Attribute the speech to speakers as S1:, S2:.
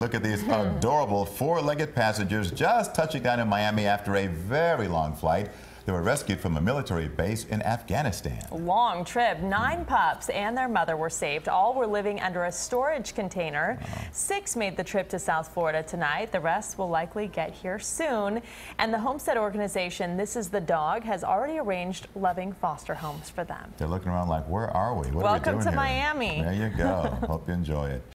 S1: Look at these adorable four-legged passengers just touching down in Miami after a very long flight. They were rescued from a military base in Afghanistan.
S2: Long trip. 9 pups and their mother were saved. All were living under a storage container. 6 made the trip to South Florida tonight. The rest will likely get here soon. And the Homestead organization, This Is the Dog, has already arranged loving foster homes for them.
S1: They're looking around like, where are we? What
S2: Welcome
S1: are we doing
S2: to
S1: here?
S2: Miami.
S1: There you go. Hope you enjoy it.